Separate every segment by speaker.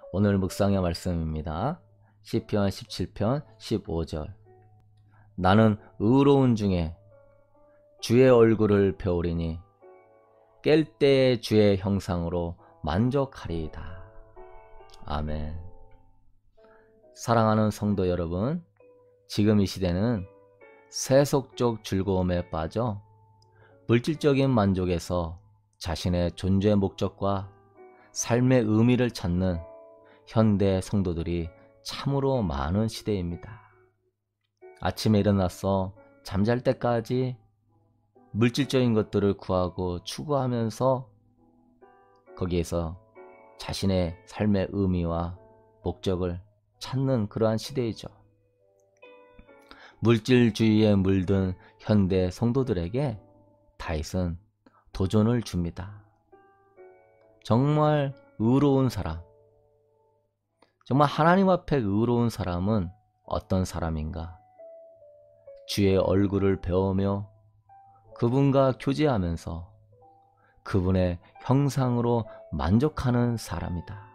Speaker 1: 오늘 묵상의 말씀입니다. 시편 17편 15절. 나는 의로운 중에 주의 얼굴을 배우리니 깰 때의 주의 형상으로 만족하리이다. 아멘. 사랑하는 성도 여러분, 지금 이 시대는 세속적 즐거움에 빠져 물질적인 만족에서 자신의 존재 목적과 삶의 의미를 찾는 현대 성도들이 참으로 많은 시대입니다. 아침에 일어나서 잠잘 때까지 물질적인 것들을 구하고 추구하면서 거기에서 자신의 삶의 의미와 목적을 찾는 그러한 시대이죠. 물질주의에 물든 현대 성도들에게 다윗은 도전을 줍니다. 정말 의로운 사람, 정말 하나님 앞에 의로운 사람은 어떤 사람인가? 주의 얼굴을 배우며 그분과 교제하면서 그분의 형상으로 만족하는 사람이다.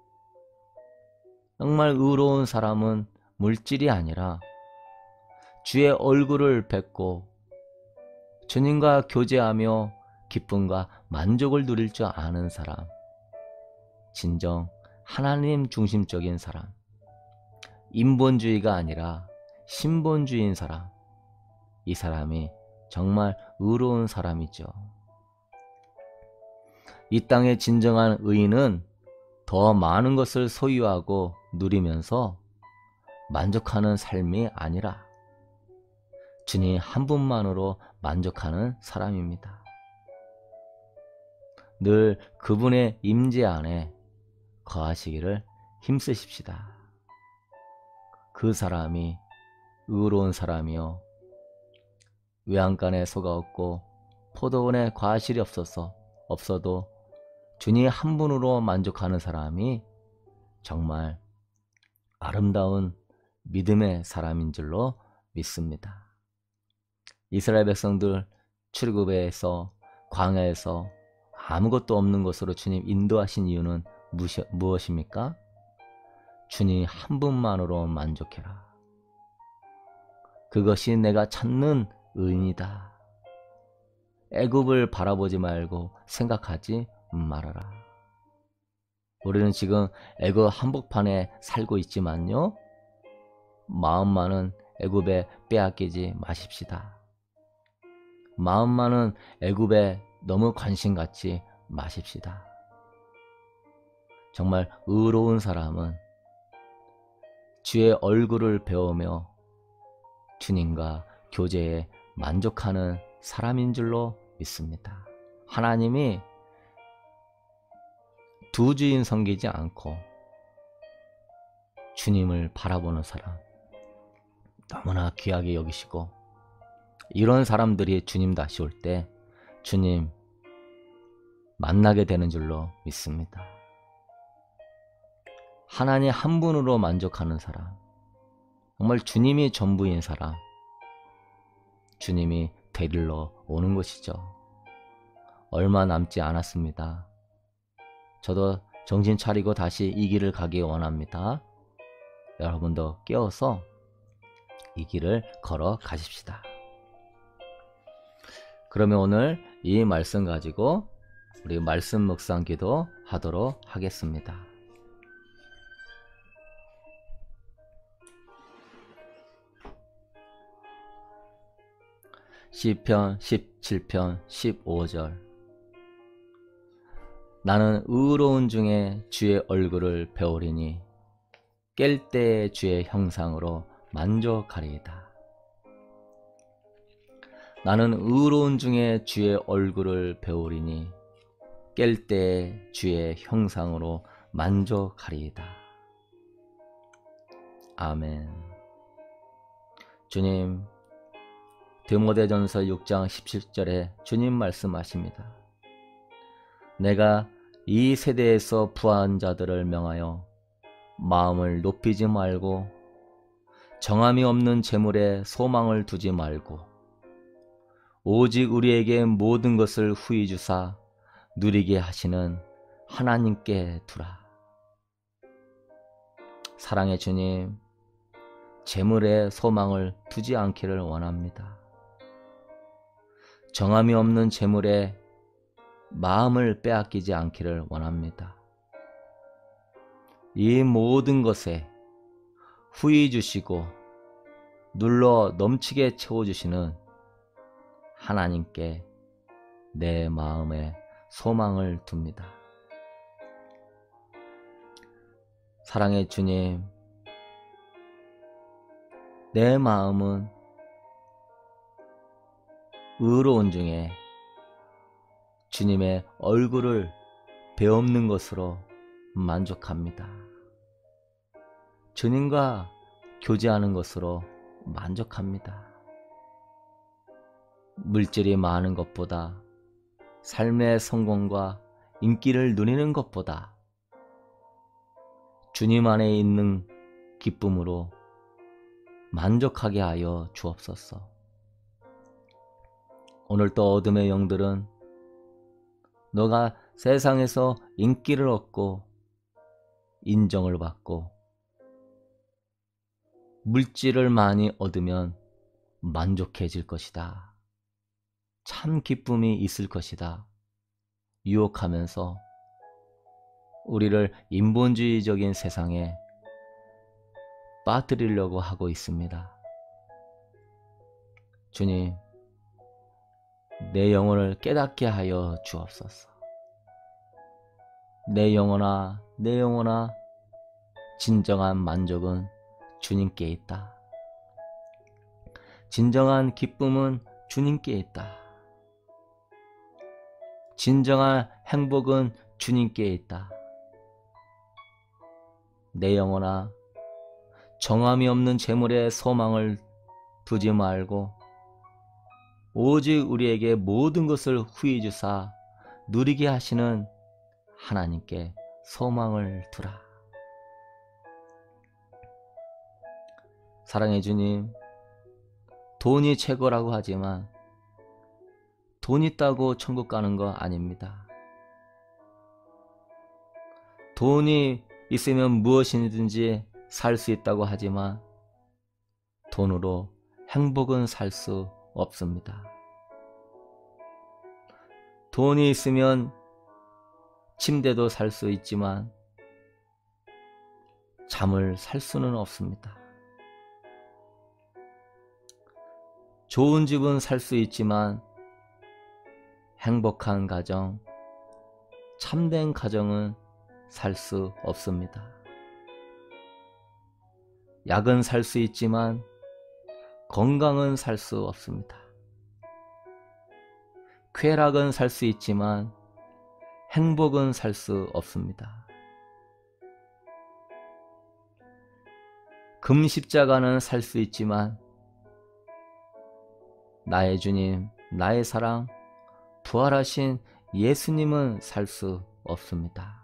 Speaker 1: 정말 의로운 사람은 물질이 아니라 주의 얼굴을 뵙고 주님과 교제하며 기쁨과 만족을 누릴 줄 아는 사람, 진정 하나님 중심적인 사람, 인본주의가 아니라 신본주의인 사람, 이 사람이 정말 의로운 사람이죠. 이 땅의 진정한 의인은 더 많은 것을 소유하고 누리면서 만족하는 삶이 아니라 주님 한 분만으로 만족하는 사람입니다. 늘 그분의 임재 안에 거하시기를 힘쓰십시다. 그 사람이 의로운 사람이요, 외양간에 소가 없고 포도원에 과실이 없어도 주님 한 분으로 만족하는 사람이 정말 아름다운 믿음의 사람인 줄로 믿습니다. 이스라엘 백성들 출애굽에서 광야에서 아무것도 없는 곳으로 주님 인도하신 이유는 무엇입니까? 주님 한 분만으로 만족해라. 그것이 내가 찾는 의인이다. 애굽을 바라보지 말고 생각하지 말아라. 우리는 지금 애굽 한복판에 살고 있지만요, 마음만은 애굽에 빼앗기지 마십시다. 마음만은 애굽에 너무 관심 갖지 마십시다. 정말 의로운 사람은 주의 얼굴을 배우며 주님과 교제에 만족하는 사람인 줄로 믿습니다. 하나님이 두 주인 섬기지 않고 주님을 바라보는 사람 너무나 귀하게 여기시고, 이런 사람들이 주님 다시 올 때 주님 만나게 되는 줄로 믿습니다. 하나님 한 분으로 만족하는 사람, 정말 주님이 전부인 사람, 주님이 데리러 오는 것이죠. 얼마 남지 않았습니다. 저도 정신 차리고 다시 이 길을 가기 원합니다. 여러분도 깨어서 이 길을 걸어 가십시다. 그러면 오늘 이 말씀 가지고 우리 말씀 묵상 기도 하도록 하겠습니다. 시편 17편 15절. 나는 의로운 중에 주의 얼굴을 배우리니 깰 때의 주의 형상으로 만족하리이다. 나는 의로운 중에 주의 얼굴을 배우리니 깰 때의 주의 형상으로 만족하리이다. 아멘. 주님, 디모데전서 6장 17절에 주님 말씀하십니다. 내가 이 세대에서 부한 자들을 명하여 마음을 높이지 말고 정함이 없는 재물에 소망을 두지 말고 오직 우리에게 모든 것을 후히 주사 누리게 하시는 하나님께 두라. 사랑의 주님, 재물에 소망을 두지 않기를 원합니다. 정함이 없는 재물에 마음을 빼앗기지 않기를 원합니다. 이 모든 것에 후히 주시고 눌러 넘치게 채워주시는 하나님께 내 마음에 소망을 둡니다. 사랑의 주님, 내 마음은 의로운 중에 주님의 얼굴을 베없는 것으로 만족합니다. 주님과 교제하는 것으로 만족합니다. 물질이 많은 것보다, 삶의 성공과 인기를 누리는 것보다 주님 안에 있는 기쁨으로 만족하게 하여 주옵소서. 오늘도 어둠의 영들은 너가 세상에서 인기를 얻고 인정을 받고 물질을 많이 얻으면 만족해질 것이다, 참 기쁨이 있을 것이다 유혹하면서 우리를 인본주의적인 세상에 빠뜨리려고 하고 있습니다. 주님, 내 영혼을 깨닫게 하여 주옵소서. 내 영혼아, 내 영혼아, 진정한 만족은 주님께 있다. 진정한 기쁨은 주님께 있다. 진정한 행복은 주님께 있다. 내 영혼아, 정함이 없는 재물에 소망을 두지 말고 오직 우리에게 모든 것을 후히 주사 누리게 하시는 하나님께 소망을 두라. 사랑의 주님, 돈이 최고라고 하지만 돈 있다고 천국 가는 거 아닙니다. 돈이 있으면 무엇이든지 살 수 있다고 하지만 돈으로 행복은 살 수 없습니다. 돈이 있으면 침대도 살 수 있지만 잠을 살 수는 없습니다. 좋은 집은 살 수 있지만 행복한 가정, 참된 가정은 살 수 없습니다. 약은 살 수 있지만 건강은 살 수 없습니다. 쾌락은 살 수 있지만 행복은 살 수 없습니다. 금십자가는 살 수 있지만 나의 주님, 나의 사랑, 부활하신 예수님은 살 수 없습니다.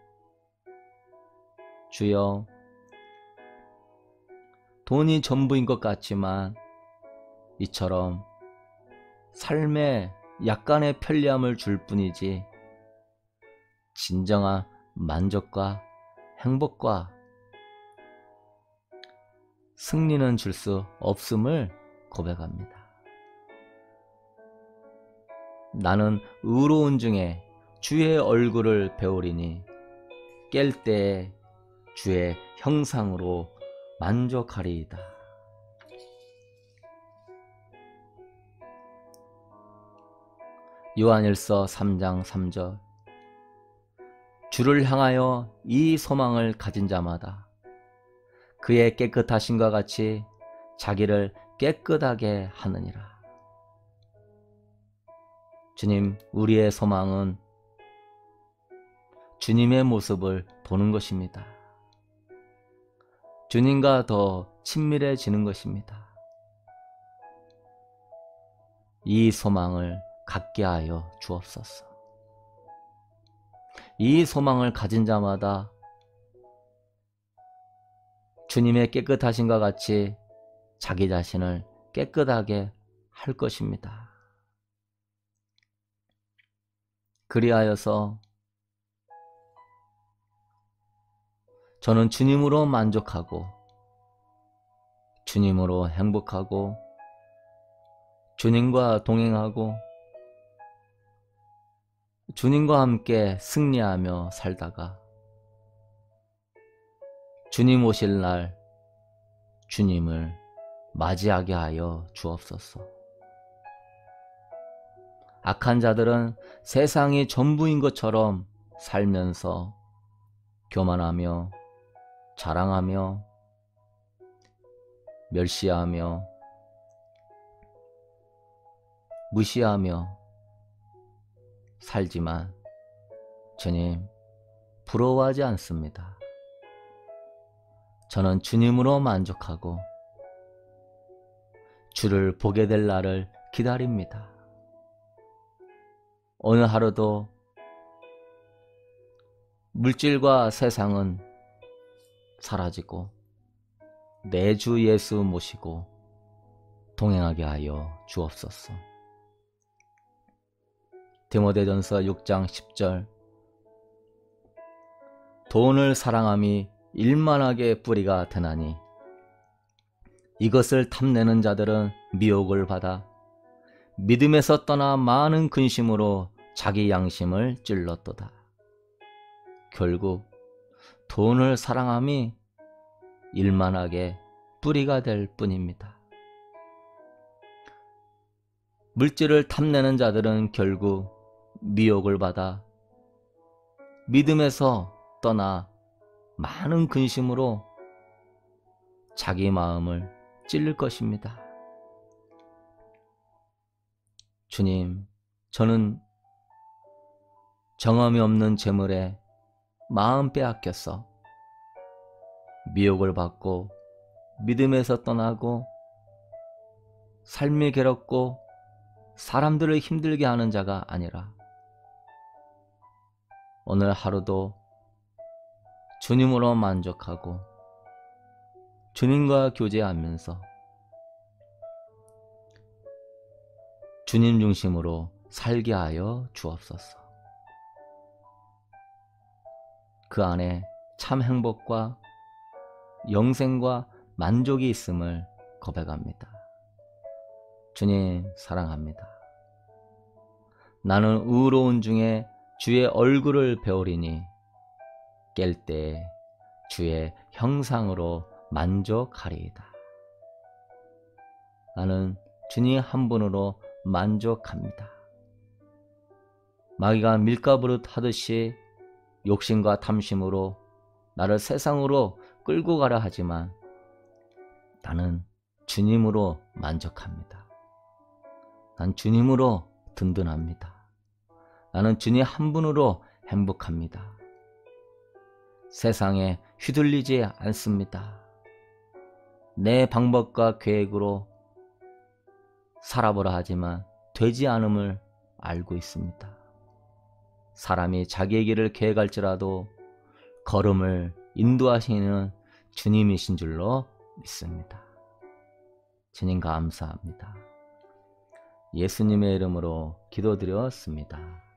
Speaker 1: 주여, 돈이 전부인 것 같지만 이처럼 삶에 약간의 편리함을 줄 뿐이지 진정한 만족과 행복과 승리는 줄 수 없음을 고백합니다. 나는 의로운 중에 주의 얼굴을 배우리니 깰 때에 주의 형상으로 만족하리이다. 요한일서 3장 3절. 주를 향하여 이 소망을 가진 자마다 그의 깨끗하심과 같이 자기를 깨끗하게 하느니라. 주님, 우리의 소망은 주님의 모습을 보는 것입니다. 주님과 더 친밀해지는 것입니다. 이 소망을 갖게 하여 주옵소서. 이 소망을 가진 자마다 주님의 깨끗하심과 같이 자기 자신을 깨끗하게 할 것입니다. 그리하여서 저는 주님으로 만족하고 주님으로 행복하고 주님과 동행하고 주님과 함께 승리하며 살다가 주님 오실 날 주님을 맞이하게 하여 주옵소서. 악한 자들은 세상이 전부인 것처럼 살면서 교만하며 자랑하며 멸시하며 무시하며 살지만 주님 부러워하지 않습니다. 저는 주님으로 만족하고 주를 보게 될 날을 기다립니다. 어느 하루도 물질과 세상은 사라지고 내 주 예수 모시고 동행하게 하여 주옵소서. 디모데전서 6장 10절 돈을 사랑함이 일만하게 뿌리가 되나니 이것을 탐내는 자들은 미혹을 받아 믿음에서 떠나 많은 근심으로 자기 양심을 찔렀도다. 결국 돈을 사랑함이 일만하게 뿌리가 될 뿐입니다. 물질을 탐내는 자들은 결국 미혹을 받아 믿음에서 떠나 많은 근심으로 자기 마음을 찔릴 것입니다. 주님, 저는 정함이 없는 재물에 마음 빼앗겼어 미혹을 받고 믿음에서 떠나고 삶이 괴롭고 사람들을 힘들게 하는 자가 아니라 오늘 하루도 주님으로 만족하고 주님과 교제하면서 주님 중심으로 살게 하여 주옵소서. 그 안에 참 행복과 영생과 만족이 있음을 고백합니다. 주님 사랑합니다. 나는 의로운 중에 주의 얼굴을 배우리니 깰 때에 주의 형상으로 만족하리이다. 나는 주님 한 분으로 만족합니다. 마귀가 밀가부릇 하듯이 욕심과 탐심으로 나를 세상으로 끌고 가려 하지만 나는 주님으로 만족합니다. 난 주님으로 든든합니다. 나는 주님 한 분으로 행복합니다. 세상에 휘둘리지 않습니다. 내 방법과 계획으로 살아보라 하지만 되지 않음을 알고 있습니다. 사람이 자기의 길을 계획할지라도 걸음을 인도하시는 주님이신 줄로 믿습니다. 주님 감사합니다. 예수님의 이름으로 기도드렸습니다.